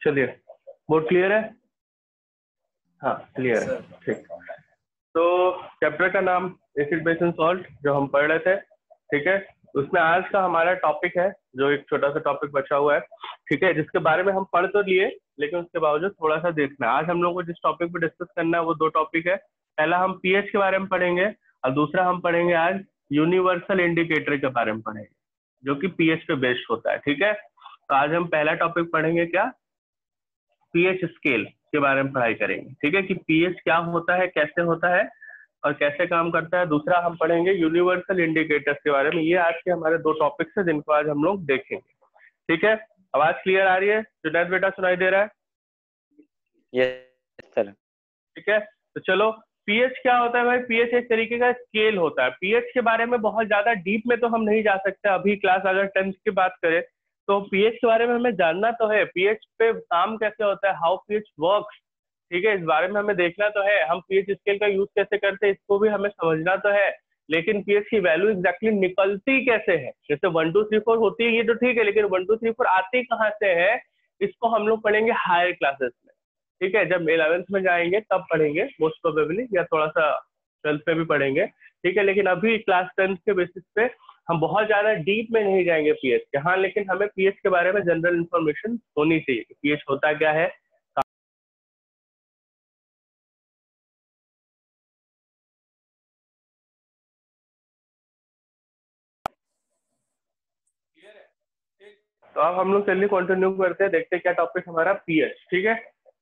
चलिए, board clear है? हाँ क्लियर है, ठीक। तो चैप्टर का नाम एसिड बेस एंड सॉल्ट जो हम पढ़ रहे थे, ठीक है, उसमें आज का हमारा टॉपिक है जो एक छोटा सा टॉपिक बचा हुआ है, ठीक है, जिसके बारे में हम पढ़ तो लिए लेकिन उसके बावजूद थोड़ा सा देखना है। आज हम लोग को जिस टॉपिक पे डिस्कस करना है वो दो टॉपिक है। पहला हम पीएच के बारे में पढ़ेंगे और दूसरा हम पढ़ेंगे आज यूनिवर्सल इंडिकेटर के बारे में पढ़ेंगे जो कि पीएच पे बेस्ड होता है, ठीक है। तो आज हम पहला टॉपिक पढ़ेंगे क्या, पीएच स्केल के बारे में पढ़ाई करेंगे, ठीक है, कि पीएच क्या होता है, कैसे होता है और कैसे काम करता है। दूसरा हम पढ़ेंगे यूनिवर्सल इंडिकेटर्स के बारे में। ये आज के हमारे दो टॉपिक्स हैं जिनको आज हम लोग देखेंगे, ठीक है। आवाज क्लियर आ रही है? जुनैद बेटा सुनाई दे रहा है? Yes sir. ठीक है, तो चलो, पीएच क्या होता है भाई? पीएच एक तरीके का स्केल होता है। पीएच के बारे में बहुत ज्यादा डीप में तो हम नहीं जा सकते अभी, क्लास अगर 10th की बात करें तो पीएच के बारे में हमें जानना तो है, पीएच पे काम कैसे होता है, हाउ पीएच वर्क्स, ठीक है, इस बारे में हमें देखना तो है। हम पीएच स्केल का यूज कैसे करते हैं इसको भी हमें समझना तो है, लेकिन पीएच की वैल्यू एग्जैक्टली निकलती कैसे है, जैसे 1 2 3 4 होती है ये तो ठीक है, लेकिन 1 2 3 4 आती कहाँ से है, इसको हम लोग पढ़ेंगे हायर क्लासेस में, ठीक है। जब 11th में जाएंगे तब पढ़ेंगे मोस्ट प्रोबेबली, या थोड़ा सा 12th में भी पढ़ेंगे, ठीक है। लेकिन अभी क्लास 10th के बेसिस पे हम बहुत ज्यादा डीप में नहीं जाएंगे पीएच के। हाँ, लेकिन हमें पीएच के बारे में जनरल इंफॉर्मेशन होनी चाहिए, पीएच होता क्या है। तो अब हम लोग चलिए कंटिन्यू करते हैं, देखते हैं क्या टॉपिक हमारा पीएच, ठीक है।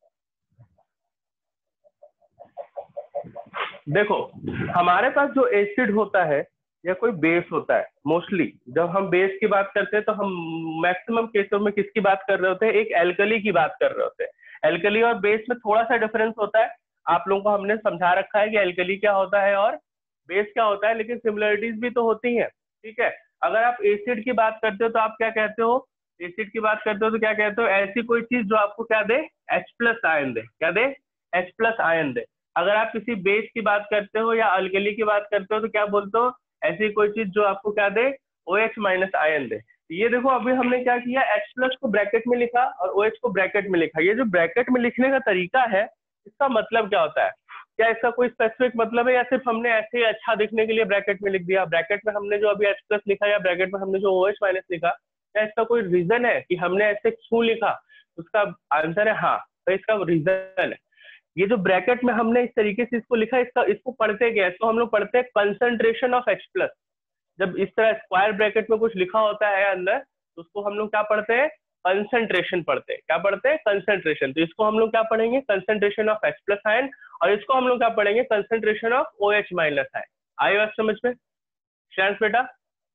देखो, हमारे पास जो एसिड होता है या कोई बेस होता है, मोस्टली जब हम बेस की बात करते हैं तो हम मैक्सिमम केसों में किसकी बात कर रहे होते हैं, एक एल्कली की बात कर रहे होते हैं। एल्कली और बेस में थोड़ा सा डिफरेंस होता है, आप लोगों को हमने समझा रखा है कि एल्कली क्या होता है और बेस क्या होता है, लेकिन सिमिलरिटीज भी तो होती हैं, ठीक है। अगर आप एसिड की बात करते हो तो आप क्या कहते हो, एसिड की बात करते हो तो क्या कहते हो, ऐसी कोई चीज जो आपको क्या दे, H+ आयन दे, क्या दे, H+ आयन दे। अगर आप किसी बेस की बात करते हो या अल्कली की बात करते हो तो क्या बोलते हो, ऐसी कोई चीज जो आपको क्या दे, OH- आयन दे। ये देखो, अभी हमने क्या किया, H+ को ब्रैकेट में लिखा और OH को ब्रैकेट में लिखा। ये जो ब्रैकेट में लिखने का तरीका है, इसका मतलब क्या होता है, क्या इसका कोई स्पेसिफिक मतलब है या सिर्फ हमने ऐसे ही अच्छा दिखने के लिए ब्रैकेट में लिख दिया? ब्रैकेट में हमने जो अभी H+ लिखा या ब्रैकेट में हमने जो OH- लिखा, क्या इसका कोई रीजन है कि हमने ऐसे क्यों लिखा? उसका आंसर है हाँ, तो इसका रीजन है। ये जो ब्रैकेट में हमने इस तरीके से इसको लिखा, इसको पढ़ते क्या है, इसको हम लोग पढ़ते हैं कंसंट्रेशन ऑफ H+। जब इस तरह स्क्वायर ब्रैकेट में कुछ लिखा होता है अंदर तो उसको हम लोग क्या पढ़ते हैं, कंसंट्रेशन पढ़ते हैं। क्या पढ़ते हैं, कंसंट्रेशन। तो इसको हम लोग क्या पढ़ेंगे, कंसंट्रेशन ऑफ H+ आयन, और इसको हम लोग क्या पढ़ेंगे, कंसंट्रेशन ऑफ OH- आयन। आई बात समझ में श्रेयांश बेटा?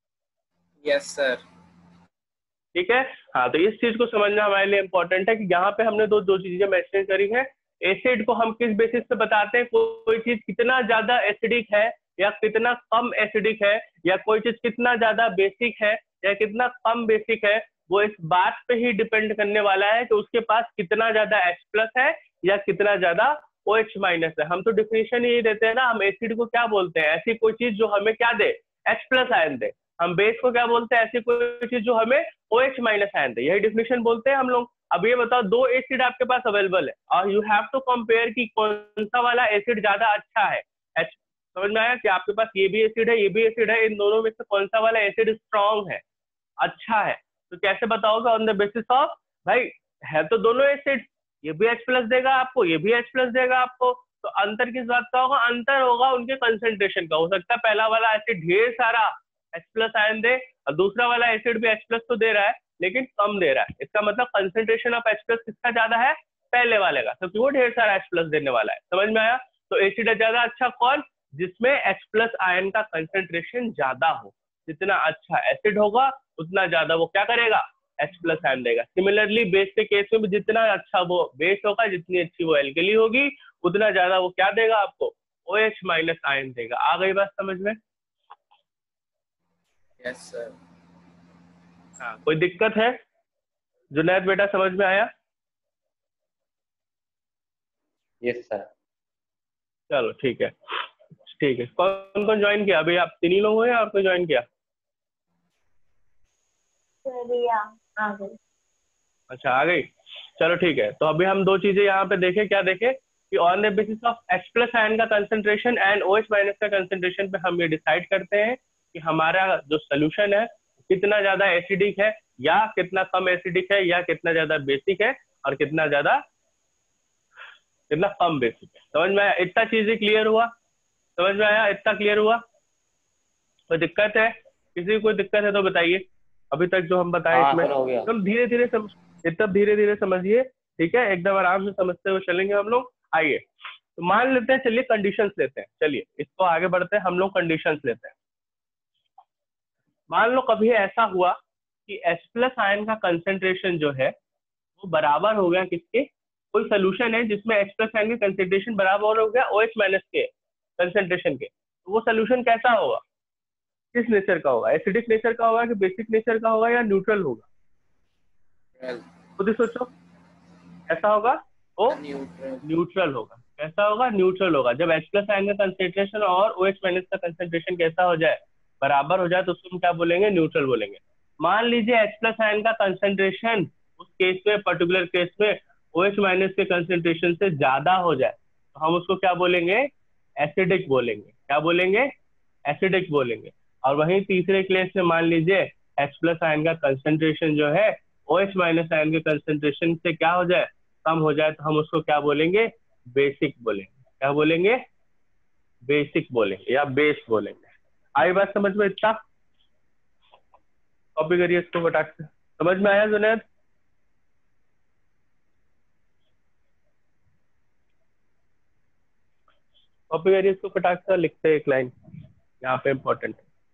Yes sir. ठीक है, हाँ, तो इस चीज को समझना हमारे लिए इंपॉर्टेंट है कि यहाँ पे हमने दो चीजें मेंशन करी है। एसिड को हम किस बेसिस पे बताते हैं, कोई चीज कितना ज्यादा एसिडिक है या कितना कम एसिडिक है, या कोई चीज कितना ज्यादा बेसिक है या कितना कम बेसिक है, वो इस बात पे ही डिपेंड करने वाला है कि उसके पास कितना ज्यादा H+ है या कितना ज्यादा OH- है। हम तो डिफिनेशन ही देते हैं ना, हम एसिड को क्या बोलते हैं, ऐसी कोई चीज जो हमें क्या दे, H+ आयन दे। हम बेस को क्या बोलते हैं, ऐसी कोई चीज जो हमें OH- आयन दे, यही डिफिनेशन बोलते हैं हम लोग। अब ये बताओ, दो एसिड आपके पास अवेलेबल है और यू हैव टू कंपेयर कि कौन सा वाला एसिड ज्यादा अच्छा है। समझ में आया कि आपके पास ये भी एसिड है, ये भी एसिड है, इन दोनों में से कौन सा वाला एसिड स्ट्रॉन्ग है, अच्छा है। तो कैसे बताओगे, ऑन द बेसिस ऑफ, भाई है तो दोनों एसिड, ये भी H+ देगा आपको, ये भी H+ देगा आपको, तो अंतर किस बात का होगा, अंतर होगा उनके कंसंट्रेशन का। हो सकता है पहला वाला एसिड ढेर सारा H+ आयन दे और दूसरा वाला एसिड भी H+ तो दे रहा है लेकिन कम दे रहा है। इसका मतलब कंसंट्रेशन ऑफ H+ किसका ज्यादा है, पहले वाले का, क्योंकि वो ढेर सारा H+ देने वाला है। समझ में आया? तो एसिड ज्यादा अच्छा कौन, जिसमें H+ आयन का कंसंट्रेशन ज्यादा हो। जितना अच्छा एसिड होगा उतना ज्यादा वो क्या करेगा, H+ आयन देगा। सिमिलरली बेस के केस में भी जितना अच्छा वो बेस होगा, जितनी अच्छी वो एल्कली होगी, उतना ज्यादा वो क्या देगा आपको, OH- आयन देगा। आ गई बात समझ में? Yes sir. हाँ, कोई दिक्कत है जुनैद बेटा, समझ में आया? Yes sir. चलो ठीक है, ठीक है। कौन कौन ज्वाइन किया अभी, आप 3 ही लोग हो या और कोई ज्वाइन किया? आ गई। अच्छा, आ गई। चलो ठीक है, तो अभी हम दो चीजें यहाँ पे देखें, क्या देखें कि on the basis of H plus ion का कंसेंट्रेशन एंड OH माइनस का कंसेंट्रेशन पे हम ये डिसाइड करते हैं कि हमारा जो सोल्यूशन है कितना ज्यादा एसिडिक है या कितना कम एसिडिक है या कितना ज्यादा बेसिक है और कितना कम बेसिक है। समझ में आया? इतना चीजें क्लियर हुआ? समझ में आया? इतना क्लियर हुआ? कोई दिक्कत है? किसी को कोई दिक्कत है तो बताइए। अभी तक जो हम बताएं हाँ इसमें सर हो गया। एकदम धीरे धीरे एकदम धीरे धीरे समझिए, ठीक है? एकदम आराम से समझते हुए चलेंगे हम लोग। आइए तो मान लेते हैं, चलिए कंडीशंस लेते हैं, चलिए इसको आगे बढ़ते हैं, हम लोग कंडीशंस लेते हैं। मान लो कभी ऐसा हुआ कि H प्लस आयन का कंसेंट्रेशन जो है वो बराबर हो गया किसके, कोई सोल्यूशन है जिसमें H प्लस आयन का कंसेंट्रेशन बराबर हो गया OH माइनस के कंसेंट्रेशन के, तो वो सोल्यूशन कैसा होगा, किस नेचर का होगा? एसिडिक नेचर का होगा कि बेसिक नेचर का होगा या न्यूट्रल होगा? खुद ही सोचो, कैसा होगा? वो न्यूट्रल होगा। कैसा होगा? न्यूट्रल होगा। जब H प्लस आयन का कंसेंट्रेशन और OH माइनस का कंसेंट्रेशन कैसा हो जाए, बराबर हो जाए, तो उसको हम क्या बोलेंगे? न्यूट्रल बोलेंगे। मान लीजिए H प्लस आयन का कंसेंट्रेशन उस केस में, पर्टिकुलर केस में OH माइनस के कंसेंट्रेशन से ज्यादा हो जाए, तो हम उसको क्या बोलेंगे? एसिडिक बोलेंगे। क्या बोलेंगे? एसिडिक बोलेंगे। और वहीं तीसरे केस में मान लीजिए H प्लस आयन का कंसेंट्रेशन जो है OH माइनस आयन के कंसेंट्रेशन से क्या हो जाए, कम हो जाए, तो हम उसको क्या बोलेंगे? बेसिक बोलेंगे। क्या बोलेंगे? बेसिक बोलेंगे या बेस बोलेंगे। आई बात समझ में? इतना कॉपी करिए इसको फटाक से। समझ में आया जुनैद? कॉपी करिए इसको फटाक से, लिखते हैं एक लाइन यहाँ पे इंपॉर्टेंट।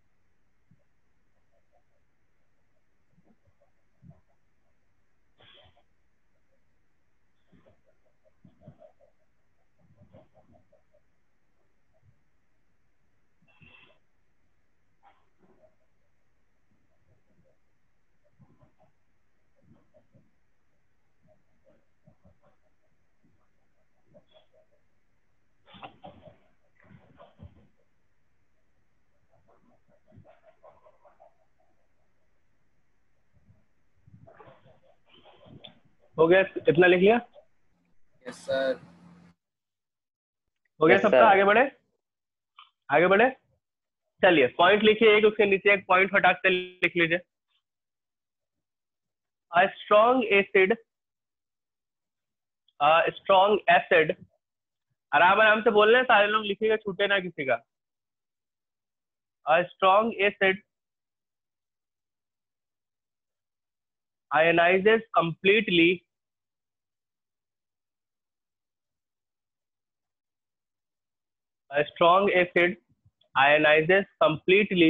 हो गया? इतना लिख लिया? Yes sir. हो गया Yes, सबका? sir. आगे बढ़े, आगे बढ़े। चलिए पॉइंट लिखिए, एक उसके नीचे एक पॉइंट फटाक से लिख लीजिए। स्ट्रॉन्ग एसिड, स्ट्रॉन्ग एसिड, आराम आराम से बोल रहे हैं सारे लोग, लिखिएगा, छूटे ना किसी का। Strong acid ionizes completely a strong acid ionizes completely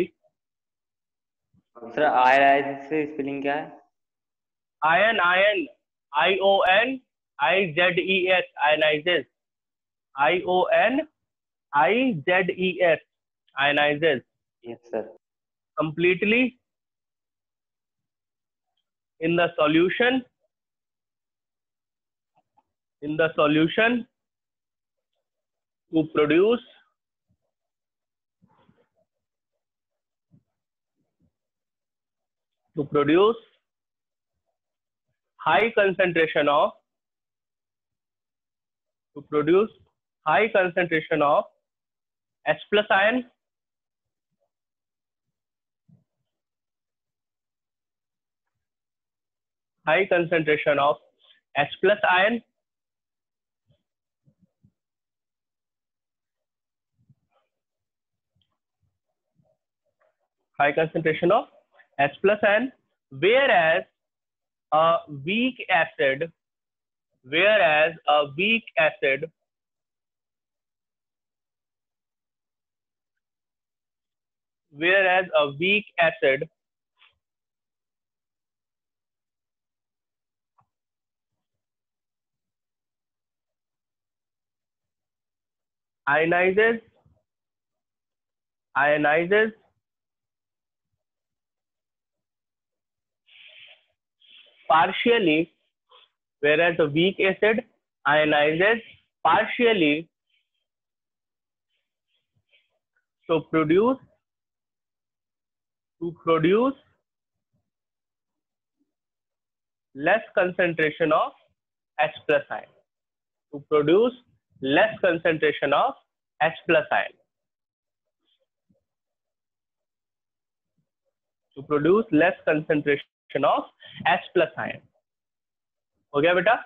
sir ion से स्पेलिंग क्या है? ion ION IZES ionizes ION IZES ionizes yes sir. completely in the solution to produce high concentration of H plus ion high concentration of H plus ion high concentration of H plus ion, whereas a weak acid ionizes partially, whereas a weak acid ionizes partially to produce less concentration of H plus ion. To produce less concentration of H plus ion. To produce less concentration of H plus ion. हो गया बेटा?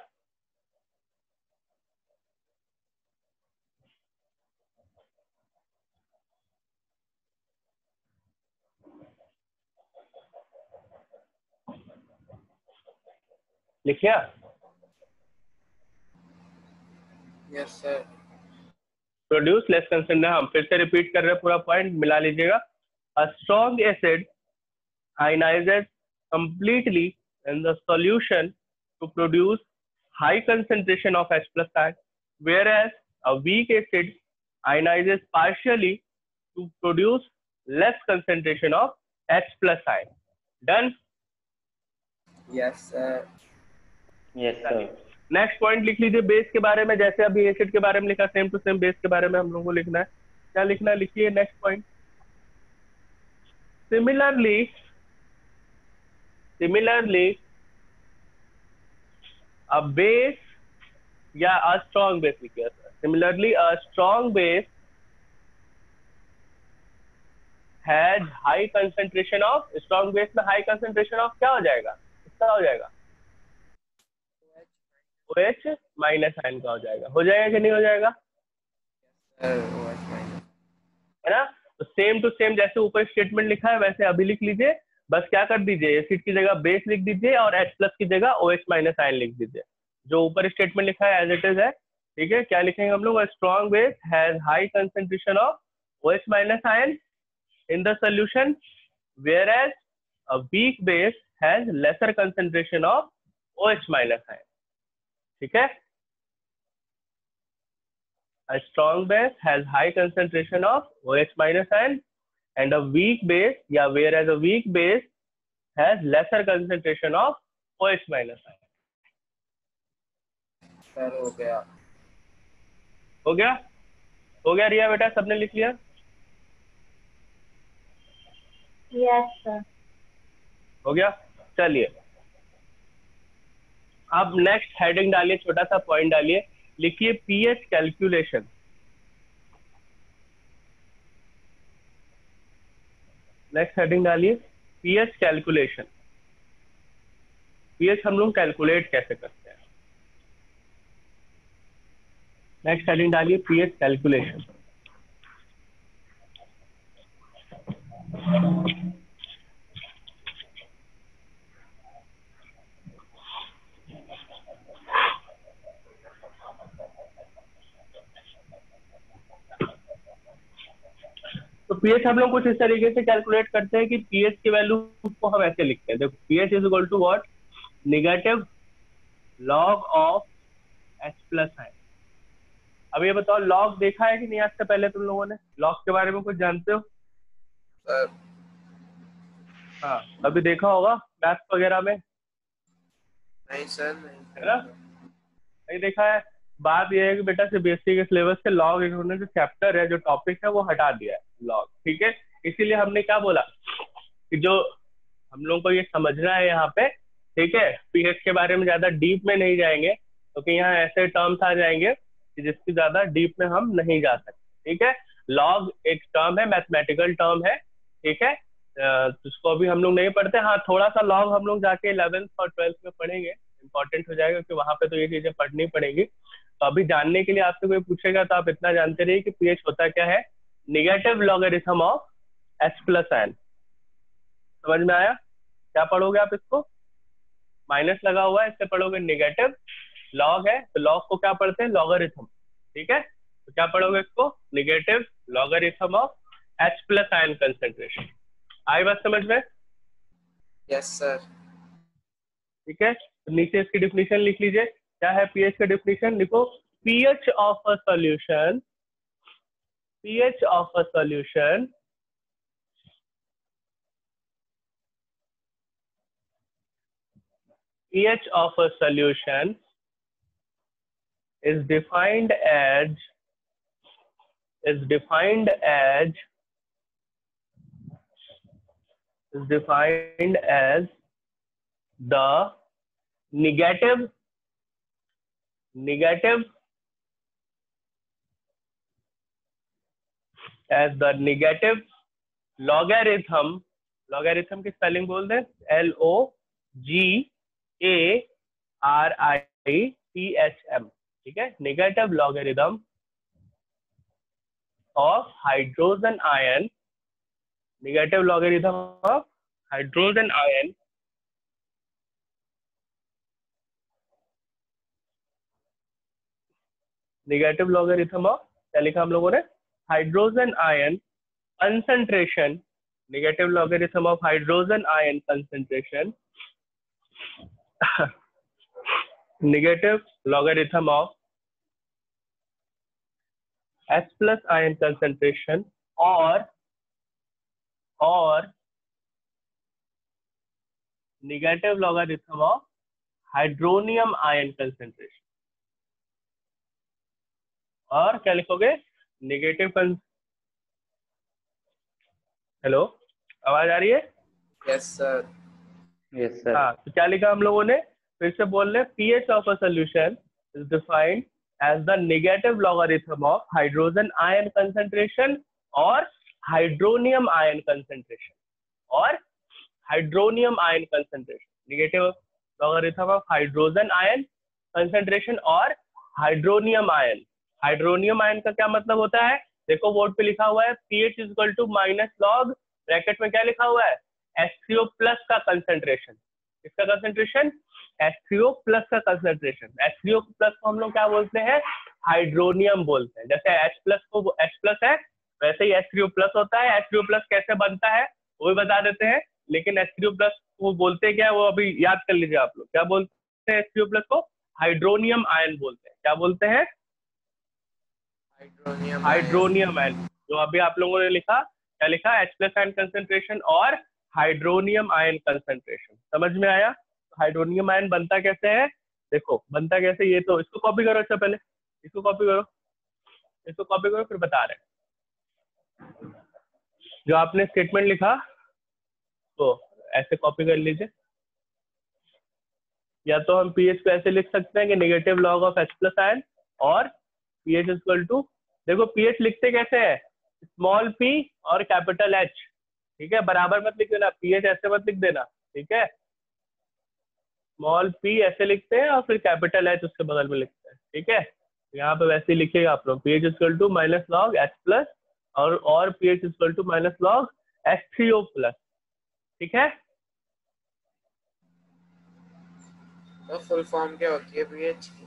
लिखिए? Yes, sir. Produce less concentration, हम फिर से repeat कर रहे हैं, पूरा पॉइंट मिला लीजिएगा. A strong acid ionizes completely in the solution to produce high concentration of H plus ion, whereas a weak acid ionizes partially to produce less concentration of H plus ion. Done? Yes, sir. Yes, sir. Next point लिख लीजिए base के बारे में, जैसे अभी acid के बारे में लिखा, सेम टू सेम बेस के बारे में हम लोगों को लिखना है. क्या लिखना है? लिखिए next point. Similarly, a base या a strong base लिखिए. Similarly, a strong base has high concentration of, strong base में high concentration of क्या हो जाएगा? कितना हो जाएगा? OH माइनस आयन का हो जाएगा. हो जाएगा कि नहीं हो जाएगा? Sir, OH minus. है ना? तो सेम टू सेम जैसे ऊपर स्टेटमेंट लिखा है वैसे अभी लिख लीजिए. बस क्या कर दीजिए, एसिड की जगह बेस लिख दीजिए और H प्लस की जगह OH माइनस आयन लिख दीजिए. जो ऊपर स्टेटमेंट लिखा है एज इट इज है. ठीक है, क्या लिखेंगे हम लोग? Strong base has high concentration of OH minus ion in the solution, whereas a weak base has lesser concentration of OH minus ion. ठीक है? A strong base has high concentration of OH minus ion and a weak base, या whereas a weak base has lesser concentration of OH minus ion. Sir, हो गया. हो गया? हो गया रिया बेटा, सबने लिख लिया? Yes, sir. हो गया? चलिए अब नेक्स्ट हेडिंग डालिए, छोटा सा पॉइंट डालिए, लिखिए पीएच कैलकुलेशन. नेक्स्ट हेडिंग डालिए पीएच कैलकुलेशन. पीएच हम लोग कैलकुलेट कैसे करते हैं? नेक्स्ट हेडिंग डालिए पीएच कैलकुलेशन. तो पीएच हम लोग कुछ इस तरीके से कैलकुलेट करते हैं कि पीएच की वैल्यू को हम ऐसे लिखते हैं. देखो pH is equal to what? Negative log of H plus ion. अब ये बताओ लॉग देखा है कि नहीं आज से पहले तुम लोगों ने? लॉग के बारे में कुछ जानते हो? Sir, हाँ, अभी देखा होगा मैथ्स वगैरह में, नहीं सर, नहीं. है ना? नहीं देखा है. बात यह है कि बेटा सीबीएसई के सिलेबस से लॉग इन्होंने जो चैप्टर है, जो टॉपिक है, वो हटा दिया है लॉग. ठीक है, इसीलिए हमने क्या बोला कि जो हम लोगों को ये समझना है यहाँ पे, ठीक है, पीएच के बारे में ज्यादा डीप में नहीं जाएंगे क्योंकि यहाँ ऐसे टर्म्स आ जाएंगे कि जिसकी ज्यादा डीप में हम नहीं जा सकते. ठीक है, लॉग एक टर्म है, मैथमेटिकल टर्म है. ठीक है, उसको अभी हम लोग नहीं पढ़ते. हाँ, थोड़ा सा लॉग हम लोग जाके 11th और 12th में पढ़ेंगे, इंपॉर्टेंट हो जाएगा कि वहां पे तो ये चीजें पढ़नी पड़ेगी. तो अभी जानने के लिए आपसे कोई पूछेगा तो आप इतना जानते रहिए कि पीएच होता क्या है. Negative logarithm of H plus ion. समझ में आया? क्या पढ़ोगे आप इसको? माइनस लगा हुआ है, इससे पढ़ोगे निगेटिव. लॉग है तो लॉग को क्या पढ़ते हैं? लॉगरिथम. ठीक है, तो क्या पढ़ोगे इसको? Negative logarithm of H plus ion concentration. आई बात समझ में? Yes, sir. ठीक है, तो नीचे इसकी डिफिनीशन लिख लीजिए. क्या है पीएच का डिफिनीशन? लिखो pH of a solution. PH of a solution pH of a solution is defined as the negative negative as the negative logarithm, logarithm की स्पेलिंग बोल दें, LOGARITHM, ठीक है, negative logarithm of hydrogen ion, negative logarithm of hydrogen ion negative logarithm of, क्या लिखा हम लोगों ने, hydrogen ion concentration, negative logarithm of hydrogen ion concentration, negative logarithm of H plus ion concentration और negative logarithm of hydronium ion concentration. और क्या लिखोगे, negative hello, आवाज आ रही है? Yes sir. Yes sir. हाँ, तो क्या लिखा हम लोगों ने, फिर से बोल रहे, pH of a solution is defined as the negative logarithm of hydrogen ion concentration और हाइड्रोनियम आयन कंसंट्रेशन, और hydronium ion concentration, negative logarithm of hydrogen ion concentration और हाइड्रोनियम आयन। हाइड्रोनियम आयन का क्या मतलब होता है, देखो बोर्ड पे लिखा हुआ है pH equal to minus log, bracket में क्या लिखा हुआ है, H3O प्लस का कंसंट्रेशन, इसका कंसंट्रेशन H3O प्लस का कंसंट्रेशन। H3O प्लस को हम लोग क्या बोलते हैं, हाइड्रोनियम बोलते हैं। जैसे H प्लस को H प्लस है, वैसे ही H3O प्लस होता है। H3O प्लस कैसे बनता है वो भी बता देते हैं, लेकिन H3O प्लस को बोलते क्या है वो अभी याद कर लीजिए आप लोग। क्या बोलते हैं H3O प्लस को, हाइड्रोनियम आयन बोलते हैं। क्या बोलते हैं, हाइड्रोनियम आयन। जो अभी आप लोगों ने लिखा, क्या लिखा, H प्लस आयन कंसंट्रेशन और हाइड्रोनियम आयन कंसंट्रेशन। समझ में आया? हाइड्रोनियम आयन बनता कैसे है, देखो बनता कैसे, ये तो इसको कॉपी करो। अच्छा पहले इसको कॉपी करो, इसको कॉपी करो, फिर बता रहे हैं। जो आपने स्टेटमेंट लिखा तो ऐसे कॉपी कर लीजिए, या तो हम पीएच को ऐसे लिख सकते हैं कि negative log of H plus ion और पीएच इक्वल टू, देखो पीएच लिखते कैसे है, स्मॉल पी और कैपिटल एच, ठीक है, बराबर मत लिख देना, पीएच ऐसे मत लिख देना, ठीक है, स्मॉल पी ऐसे लिखते हैं और फिर कैपिटल एच उसके बगल में लिखते हैं, ठीक है। यहाँ पे वैसे ही लिखिएगा आप लोग, pH equal to minus log H plus और pH equal to minus log H3O plus, ठीक है। तो फुल फॉर्म क्या होती है पीएच की?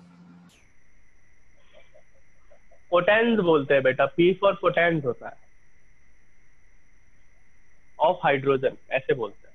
पोटेंस बोलते हैं बेटा, पी फॉर पोटेंस होता है, ऑफ हाइड्रोजन ऐसे बोलते हैं।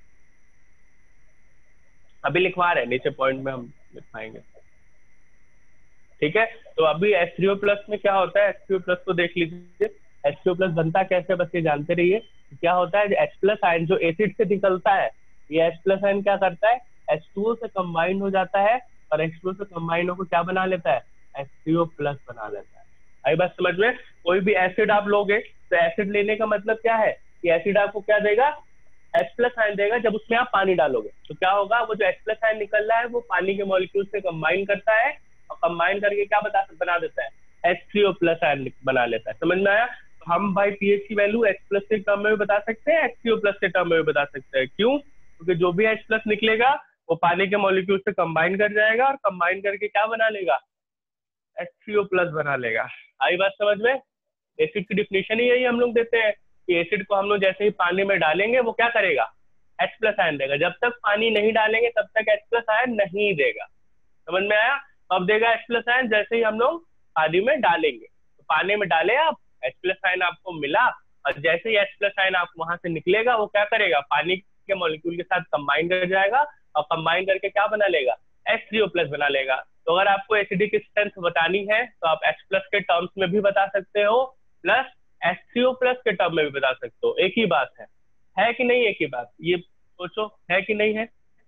अभी लिखवा रहे हैं, नीचे पॉइंट में हम लिखवाएंगे, ठीक है। तो अभी H3O प्लस में क्या होता है, H3O प्लस को देख लीजिए, H3O प्लस बनता कैसे, बस ये जानते रहिए। क्या होता है, H प्लस आयन जो एसिड से निकलता है, ये H प्लस आयन क्या करता है, H2O से कंबाइन हो जाता है और H2O से कंबाइन होकर क्या बना लेता है, H3O प्लस बना लेता है। आई बात समझ में? कोई भी एसिड आप लोगे तो एसिड लेने का मतलब क्या है कि एसिड आपको क्या देगा, H प्लस आयन देगा। जब उसमें आप पानी डालोगे तो क्या होगा, वो जो H प्लस आयन निकल रहा है वो पानी के मॉलिक्यूल से कंबाइन करता है और कंबाइन करके क्या बना देता है, H3O प्लस आयन बना लेता है। समझ में आया? तो हम भाई पीएच की वैल्यू H प्लस के टर्म में भी बता सकते हैं, H3O प्लस के टर्म में भी बता सकते हैं। क्यों? क्योंकि जो भी H प्लस निकलेगा वो पानी के मॉलिक्यूल से कंबाइन कर जाएगा और कंबाइन करके क्या बना लेगा, H3O प्लस बना लेगा। आई बात समझ में? एसिड की डिफिनेशन ही यही हम लोग देते हैं कि एसिड को हम लोग जैसे ही पानी में डालेंगे वो क्या करेगा, H प्लस आयन देगा। जब तक पानी नहीं डालेंगे तब तक H प्लस आयन नहीं देगा। समझ में आया? अब देगा H प्लस आयन जैसे ही हम लोग पानी में डालेंगे। तो पानी में डाले आप, H प्लस आयन आपको मिला और जैसे ही H प्लस आयन आप वहां से निकलेगा वो क्या करेगा, पानी के मॉलिक्यूल के साथ कंबाइन कर जाएगा और कंबाइन करके क्या बना लेगा, H3O प्लस बना लेगा। तो अगर आपको एसिडिक स्ट्रेंथ बतानी है तो आप H प्लस के टर्म्स में भी बता सकते हो, प्लस H3O प्लस के टर्म में भी बता सकते हो। एक ही बात है कि नहीं? एक ही बात, ये सोचो है कि नहीं है?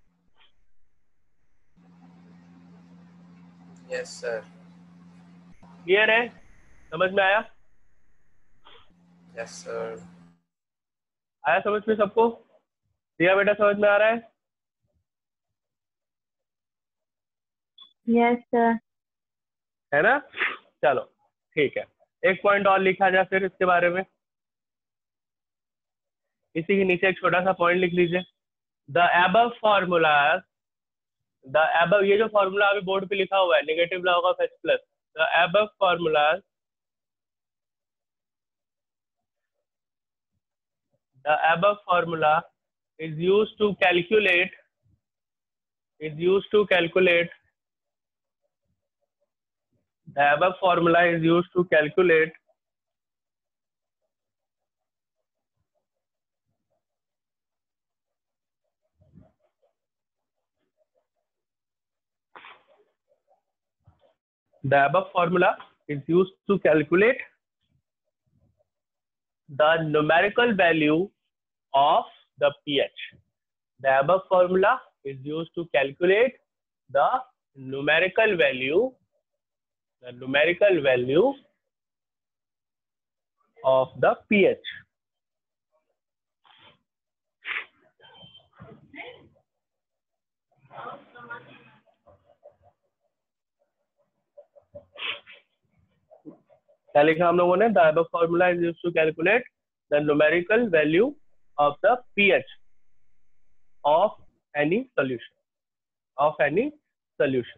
Yes sir. क्लियर है? समझ में आया? Yes sir. आया समझ में सबको? दिया बेटा, समझ में आ रहा है? Yes, sir. है ना। चलो ठीक है, एक पॉइंट और लिखा जाए फिर इसके बारे में। इसी के नीचे एक छोटा सा पॉइंट लिख लीजिए। The above formulas, the above, ये जो फॉर्मूला अभी बोर्ड पे लिखा हुआ है negative log of H plus, the above formulas, the above formula is used to calculate the above formula is used to calculate the above formula is used to calculate the numerical value of the pH. The above formula is used to calculate the numerical value of the pH. क्या लिखा हम लोगों ने? The above formula is used to calculate the numerical value of the pH of any solution.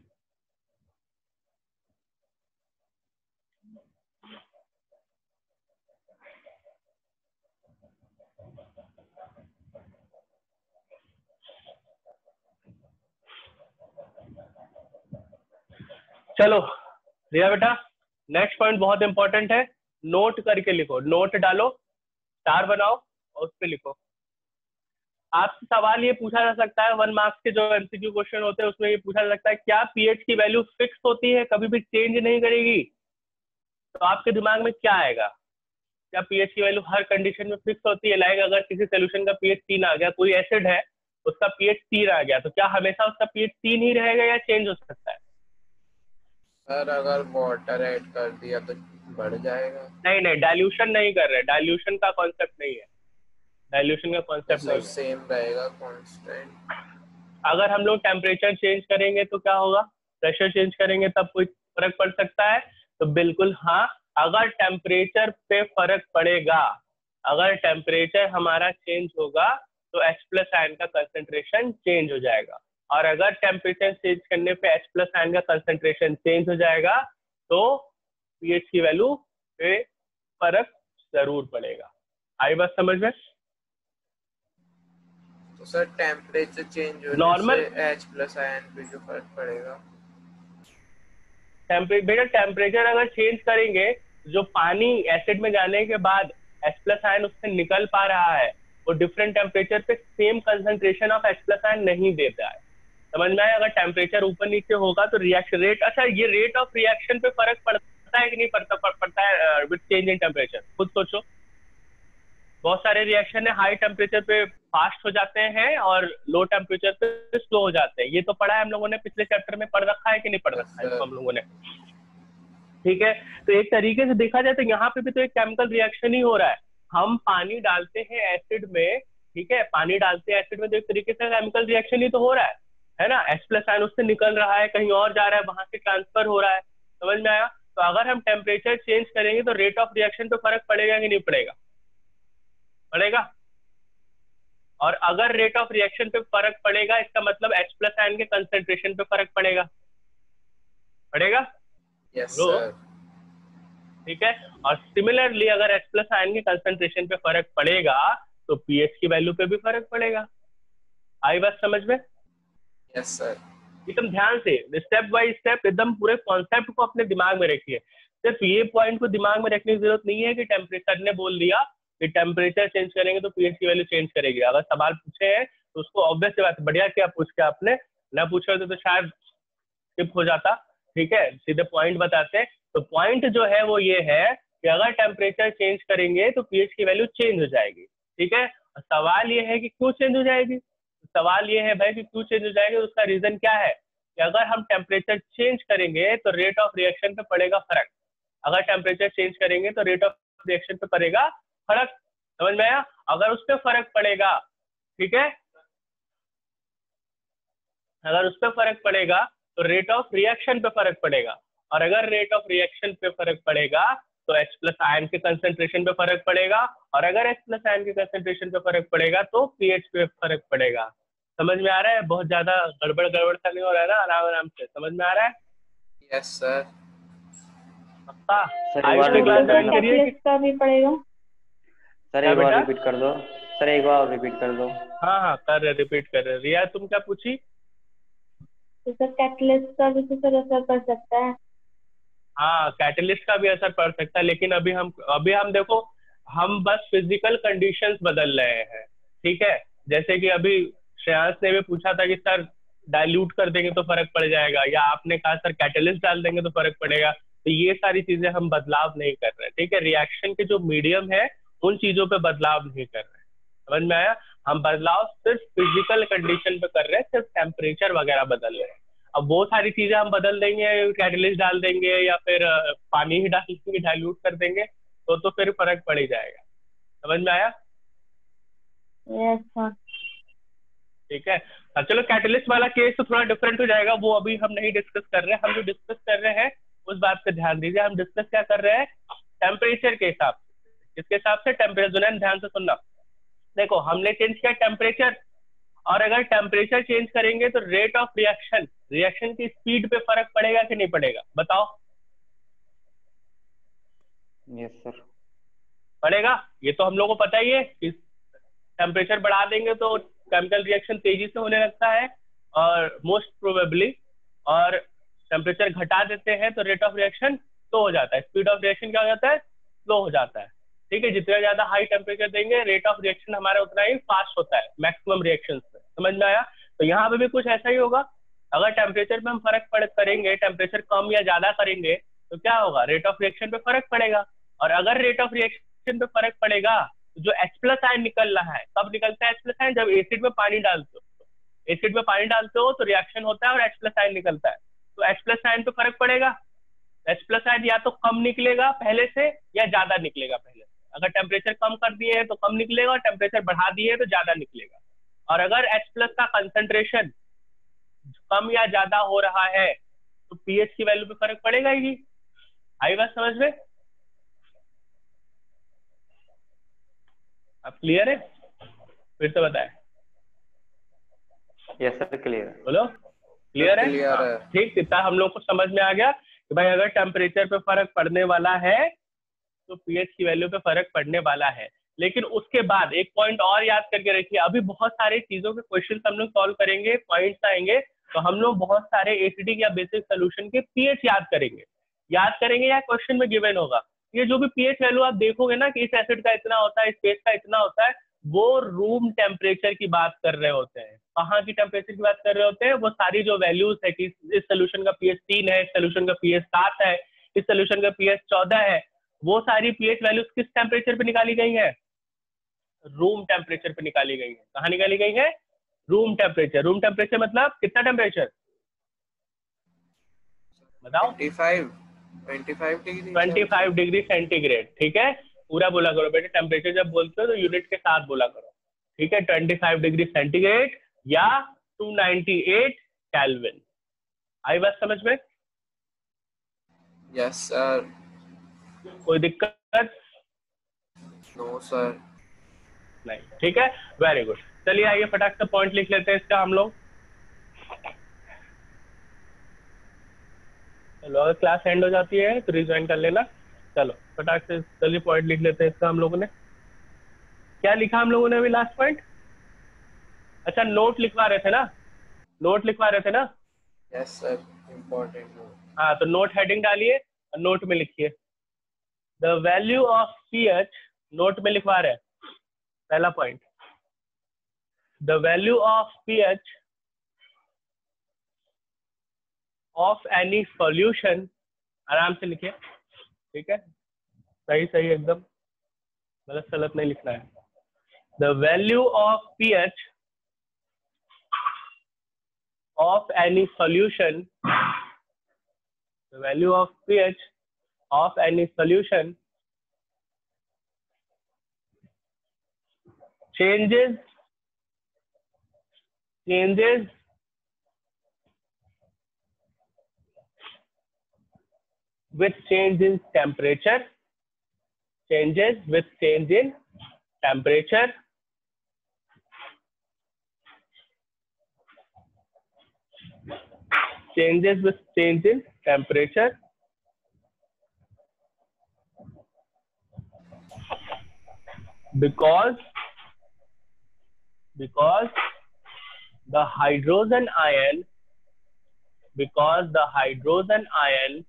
चलो रिया बेटा, next point बहुत important है, note करके लिखो, नोट डालो, स्टार बनाओ और उस पर लिखो। आपसे सवाल ये पूछा जा सकता है, 1 मार्क्स के जो एमसीक्यू क्वेश्चन होते हैं उसमें ये पूछा जा सकता है, क्या पीएच की वैल्यू फिक्स होती है, कभी भी चेंज नहीं करेगी? तो आपके दिमाग में क्या आएगा? क्या पीएच की वैल्यू हर कंडीशन में फिक्स होती है? लाइक अगर किसी सोल्यूशन का पीएच 3 आ गया, कोई एसिड है उसका पीएच 3 आ गया, तो क्या हमेशा उसका पीएच 3 ही रहेगा या चेंज हो सकता है? सर अगर वाटर ऐड कर दिया तो बढ़ जाएगा। नहीं, डाइल्यूशन नहीं कर रहे, डाइल्यूशन का कॉन्सेप्ट नहीं है, डाइल्यूशन का कॉन्सेप्ट नहीं है। सेम रहेगा कांस्टेंट। अगर हम लोग टेम्परेचर चेंज करेंगे तो क्या होगा? प्रेशर चेंज करेंगे तब कोई फर्क पड़ सकता है? तो बिल्कुल हाँ, अगर टेम्परेचर पे फर्क पड़ेगा, अगर टेम्परेचर हमारा चेंज होगा तो H+ आयन का कंसंट्रेशन चेंज हो जाएगा, और अगर टेम्परेचर चेंज करने पे H+ आयन का कंसंट्रेशन चेंज हो जाएगा तो पीएच की वैल्यू पे फर्क जरूर पड़ेगा। आई बात समझ में? तो सर टेम्परेचर चेंज होने नॉर्मल से H+ आयन पे जो फर्क पड़ेगा, बेटा टेम्परेचर अगर चेंज करेंगे, जो पानी एसिड में जाने के बाद H+ आयन उससे निकल पा रहा है, वो डिफरेंट टेम्परेचर पे same concentration of H+ ion नहीं देता है। समझ में आया? अगर टेम्परेचर ऊपर नीचे होगा तो रिएक्शन रेट, अच्छा ये रेट ऑफ रिएक्शन पे फर्क पड़ता है कि नहीं पड़ता है विद चेंज इन टेम्परेचर? खुद सोचो, बहुत सारे रिएक्शन है हाई टेम्परेचर पे फास्ट हो जाते हैं और लो टेम्परेचर पे स्लो हो जाते हैं। ये तो पढ़ा है हम लोगों ने, पिछले चैप्टर में पढ़ रखा है कि नहीं पढ़ रखा है इसको हम लोगों ने? ठीक है, तो एक तरीके से देखा जाए तो यहाँ पे भी तो एक केमिकल रिएक्शन ही हो रहा है। हम पानी डालते हैं एसिड में, ठीक है, पानी डालते हैं एसिड में तो एक तरीके से केमिकल रिएक्शन ही तो हो रहा है ना। H+ आयन उससे निकल रहा है, कहीं और जा रहा है, वहां से ट्रांसफर हो रहा है। समझ में आया? तो अगर हम टेम्परेचर चेंज करेंगे तो रेट ऑफ रिएक्शन पे फर्क पड़ेगा कि नहीं पड़ेगा? पड़ेगा। और अगर रेट ऑफ रिएक्शन पे फर्क पड़ेगा, इसका मतलब H+ आयन के कंसंट्रेशन पे फर्क पड़ेगा। Yes sir. ठीक है, और सिमिलरली अगर H+ आयन के कंसंट्रेशन पे फर्क पड़ेगा तो पीएच की वैल्यू पे भी फर्क पड़ेगा। आई बात समझ में? Yes sir. एकदम ध्यान से स्टेप बाय स्टेप एकदम पूरे कॉन्सेप्ट को अपने दिमाग में रखिए। सिर्फ ये पॉइंट को दिमाग में रखने की जरूरत नहीं है कि टेम्परेचर ने बोल दिया कि टेम्परेचर चेंज करेंगे तो पीएच की वैल्यू चेंज करेगी। अगर सवाल पूछे हैं तो उसको ऑब्वियस बात, बढ़िया क्या पूछ के आपने, ना पूछे होते तो शायद स्किप हो जाता। ठीक है, सीधे पॉइंट बताते। तो पॉइंट जो है वो ये है कि अगर टेम्परेचर चेंज करेंगे तो पीएच की वैल्यू चेंज हो जाएगी। ठीक है, सवाल ये है कि क्यों चेंज हो जाएगी? सवाल ये है भाई कि क्यों चेंज हो जाएगी, उसका रीजन क्या है कि अगर हम टेम्परेचर चेंज करेंगे तो रेट ऑफ रिएक्शन पे पड़ेगा फर्क। अगर टेम्परेचर चेंज करेंगे तो रेट ऑफ रिएक्शन पे पड़ेगा फर्क। समझ में आया? अगर उस पर फर्क पड़ेगा, ठीक है, अगर उस पर फर्क पड़ेगा तो रेट ऑफ रिएक्शन पे फर्क पड़ेगा, और अगर रेट ऑफ रिएक्शन पे फर्क पड़ेगा तो H प्लस आयन के कंसेंट्रेशन पे फर्क पड़ेगा, और अगर H प्लस आयन के कंसेंट्रेशन पे फर्क पड़ेगा तो पीएच पे फर्क पड़ेगा। समझ में आ रहा है? बहुत ज्यादा गड़बड़ सा नहीं हो रहा है ना? आराम आराम से समझ में आ रहा है? Yes sir. पक्का? सर एक आयुष बार की रिपीट क्लास कर ज्वाइन दो। करिए। कैटलिस्ट का भी पड़ेगा। सर क्या एक बार बेटा? रिपीट कर दो। सर एक बार रिपीट कर दो। हाँ हाँ कर रहे, रिपीट कर रहे। रिया तुम क्या पूछी? तो सर कैटलिस्ट का भी तो सर असर पड़ सकता है। हाँ कैटलिस्ट का भी असर पड़ सकता है, लेकिन अभी हम देखो, हम बस फिजिकल कंडीशंस बदल रहे हैं, ठीक है? जैसे कि अभी श्रेयांश ने भी पूछा था कि सर डाइल्यूट कर देंगे तो फर्क पड़ जाएगा, या आपने कहा सर कैटलिस्ट डाल देंगे तो फर्क पड़ेगा। तो ये सारी चीजें हम बदलाव नहीं कर रहे, ठीक है? रिएक्शन के जो मीडियम है उन चीजों पे बदलाव नहीं कर रहे। समझ में आया? हम बदलाव सिर्फ फिजिकल कंडीशन पे कर रहे हैं, सिर्फ टेम्परेचर वगैरह बदल रहे हैं। अब वो सारी चीजें हम बदल देंगे, कैटलिस्ट डाल देंगे या फिर पानी ही डाल देंगे, डाइल्यूट कर देंगे, तो फिर फर्क पड़ ही जाएगा। समझ में आया? Yes sir. ठीक है। अब चलो कैटलिस्ट वाला केस तो थोड़ा डिफरेंट हो जाएगा, वो अभी हम नहीं डिस्कस कर रहे हैं। हम जो डिस्कस कर रहे हैं उस बात पे ध्यान दीजिए। हम डिस्कस क्या कर रहे हैं? टेम्परेचर के हिसाब से। किसके हिसाब से? टेम्परेचर। ध्यान से सुनना। देखो हमने चेंज किया टेम्परेचर, और अगर टेम्परेचर चेंज करेंगे तो रेट ऑफ रिएक्शन, रिएक्शन की स्पीड पे फर्क पड़ेगा कि नहीं पड़ेगा? बताओ। Yes sir. पड़ेगा, ये तो हम लोग को पता ही है कि टेम्परेचर बढ़ा देंगे तो केमिकल रिएक्शन तेजी से होने लगता है, और मोस्ट प्रोबेबली, और टेम्परेचर घटा देते हैं तो रेट ऑफ रिएक्शन स्लो हो जाता है, स्पीड ऑफ रिएक्शन क्या हो जाता है? स्लो हो जाता है। ठीक है, जितना ज्यादा हाई टेम्परेचर देंगे रेट ऑफ रिएक्शन हमारा उतना ही फास्ट होता है मैक्सिमम रिएक्शन से। समझ में आया? तो यहाँ पे भी कुछ ऐसा ही होगा। अगर टेम्परेचर में हम फर्क करेंगे, टेम्परेचर कम या ज्यादा करेंगे तो क्या होगा? रेट ऑफ रिएक्शन पे फर्क पड़ेगा। और अगर रेट ऑफ रिएक्शन पे फर्क पड़ेगा तो जो H प्लस आयन निकल रहा है, कब निकलता है H प्लस आयन? जब एसिड में पानी डालते हो। एसिड में पानी डालते हो तो रिएक्शन होता है और H प्लस आयन निकलता है। तो H प्लस आयन पे फर्क पड़ेगा। H प्लस आयन या तो कम निकलेगा पहले से या ज्यादा निकलेगा पहले से। अगर टेम्परेचर कम कर दिए है तो कम निकलेगा, और टेम्परेचर बढ़ा दिए तो ज्यादा निकलेगा। और अगर H प्लस का कंसंट्रेशन कम या ज्यादा हो रहा है तो पीएच की वैल्यू पे फर्क पड़ेगा ही। आई बात समझ में? अब क्लियर है? फिर से बताए। यस सर क्लियर है। बोलो क्लियर है? क्लियर है। ठीक, इतना हम लोग को समझ में आ गया कि भाई अगर टेम्परेचर पे फर्क पड़ने वाला है तो पीएच की वैल्यू पे फर्क पड़ने वाला है। लेकिन उसके बाद एक पॉइंट और याद करके रखिए, अभी बहुत सारे चीजों के क्वेश्चन हम लोग सॉल्व करेंगे, पॉइंट्स आएंगे, तो हम लोग बहुत सारे एसिडिक या बेसिक सोल्यूशन के पीएच याद करेंगे या क्वेश्चन में गिवन होगा। ये जो भी पीएच वैल्यू आप देखोगे ना कि इस एसिड का इतना होता है, इस बेस का इतना होता है, वो रूम टेम्परेचर की बात कर रहे होते हैं। कहाँ की टेम्परेचर की बात कर रहे होते हैं? वो सारी जो वैल्यूज है कि इस सोल्यूशन का पीएच 3 है, इस सोल्यूशन का पीएच 7 है, इस सोल्यूशन का पीएच 14 है, वो सारी पीएच वैल्यूज किस टेम्परेचर पे निकाली गई है? रूम टेम्परेचर पे निकाली गई है। कहाँ निकाली गई है? Room temperature. रूम टेम्परेचर मतलब कितना टेम्परेचर बताओ? 25 डिग्री 25 डिग्री सेंटीग्रेड। ठीक है, पूरा बोला करो बेटे। टेम्परेचर जब बोलते हो तो यूनिट के साथ बोला करो। ठीक है, 25 डिग्री सेंटीग्रेड या 298 केल्विन। आई बात समझ में? Yes sir. कोई दिक्कत? No sir. नहीं, ठीक है, वेरी गुड। चलिए आइए फटाक से पॉइंट लिख लेते हैं इसका हम लोग। चलो अगर क्लास एंड हो जाती है तो रिज्वाइन कर लेना। चलो फटाक से चलिए पॉइंट लिख लेते हैं इसका हम लोगों ने। क्या लिखा हम लोगों ने अभी लास्ट पॉइंट? अच्छा नोट लिखवा रहे थे ना? नोट लिखवा रहे थे ना? Yes sir, important note. हाँ तो नोट हेडिंग डालिए और नोट में लिखिए the value of pH. Note में लिखवा रहे हैं पहला point, the value of pH of any solution. आराम से लिखिए, ठीक है? सही सही एकदम, गलत सलत नहीं लिखना है। The value of pH of any solution, the value of pH of any solution changes with change in temperature, changes with change in temperature, changes with change in temperature, because the hydrogen ion, because the hydrogen ion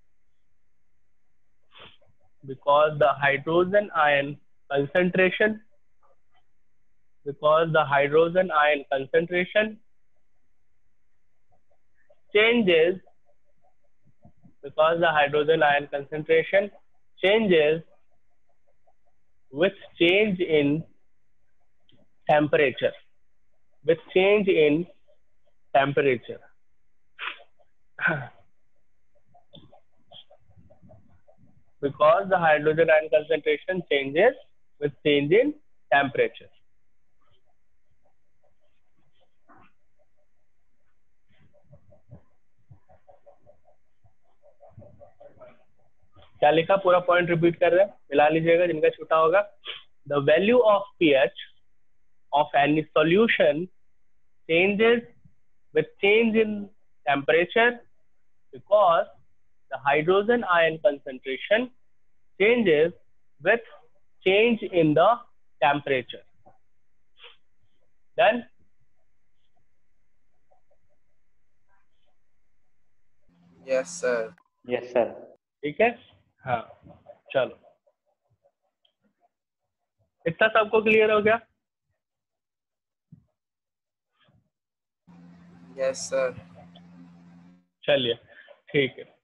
concentration, because the hydrogen ion concentration changes, because the hydrogen ion concentration changes with change in temperature, with change in temperature. Because the hydrogen ion concentration changes with change in temperature. क्या लिखा, पूरा point repeat कर रहे हैं, मिला लीजिएगा जिनका छूटा होगा. The value of pH of any solution changes with change in temperature because the hydrogen ion concentration changes with change in the temperature. Done? Yes sir. Yes sir. ठीक है. हाँ चलो, इतना सबको क्लियर हो गया? Yes sir. चलिए ठीक है.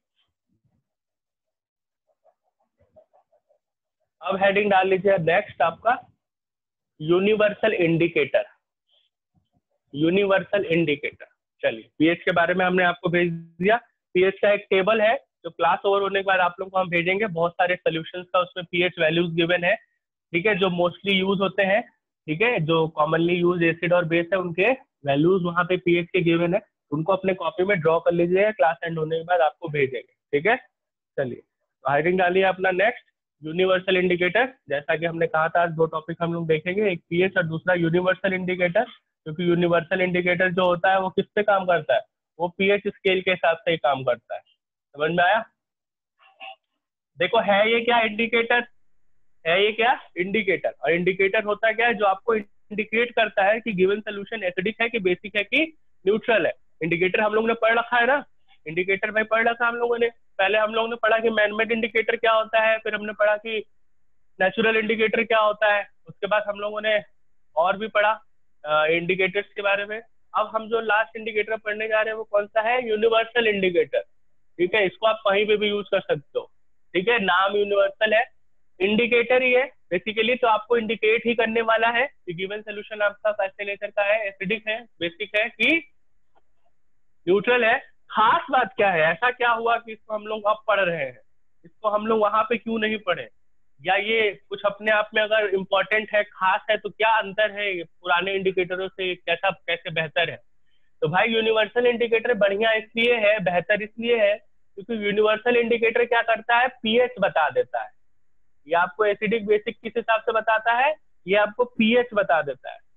अब हेडिंग डाल लीजिए नेक्स्ट आपका यूनिवर्सल इंडिकेटर. Universal indicator. चलिए, पीएच के बारे में हमने आपको भेज दिया. पीएच का एक टेबल है जो क्लास ओवर होने के बाद आप लोगों को हम भेजेंगे. बहुत सारे सॉल्यूशंस का उसमें पीएच वैल्यूज गिवन है. ठीक है, जो मोस्टली यूज होते हैं. ठीक है, जो कॉमनली यूज एसिड और बेस है उनके वैल्यूज वहाँ पे पीएच के गिवन है. उनको अपने कॉपी में ड्रॉ कर लीजिएगा. क्लास एंड होने के बाद आपको भेजेंगे. ठीक है, चलिए हेडिंग डालिए अपना नेक्स्ट यूनिवर्सल इंडिकेटर. जैसा कि हमने कहा था आज दो टॉपिक हम लोग देखेंगे, एक पीएच और दूसरा यूनिवर्सल इंडिकेटर. क्योंकि यूनिवर्सल इंडिकेटर जो होता है वो किस पे काम करता है, वो पीएच स्केल के हिसाब से ही काम करता है. समझ में आया? देखो, है ये क्या इंडिकेटर, है ये क्या इंडिकेटर. और इंडिकेटर होता क्या है, जो आपको इंडिकेट करता है कि गिवन सोल्यूशन एसिडिक है कि बेसिक है कि न्यूट्रल है. इंडिकेटर हम लोगों ने पढ़ रखा है ना, इंडिकेटर भाई पढ़ रखा हम लोगों ने. पहले हम लोगों ने पढ़ा कि मैनमेड इंडिकेटर क्या होता है, फिर हमने पढ़ा कि नेचुरल इंडिकेटर क्या होता है. उसके बाद हम लोगों ने और भी पढ़ा इंडिकेटर्स के बारे में. अब हम जो लास्ट इंडिकेटर पढ़ने जा रहे हैं वो कौन सा है, यूनिवर्सल इंडिकेटर. ठीक है, इसको आप कहीं पे भी यूज कर सकते हो. ठीक है, नाम यूनिवर्सल है, इंडिकेटर ही है बेसिकली. तो आपको इंडिकेट ही करने वाला है कि गिवन सोल्यूशन आपका कैसे नेचर का है, एसिडिक है, बेसिक है कि न्यूट्रल है. खास बात क्या है, ऐसा क्या हुआ कि इसको हम लोग अब पढ़ रहे हैं, इसको हम लोग वहां पे क्यों नहीं पढ़े, या ये कुछ अपने आप में अगर इम्पोर्टेंट है, खास है, तो क्या अंतर है पुराने इंडिकेटरों से, कैसा कैसे बेहतर है. तो भाई यूनिवर्सल इंडिकेटर बढ़िया इसलिए है, बेहतर इसलिए है क्योंकि यूनिवर्सल इंडिकेटर क्या करता है, पीएच बता देता है. ये आपको एसिडिक बेसिक किस हिसाब से बताता है, ये आपको पीएच बता देता है.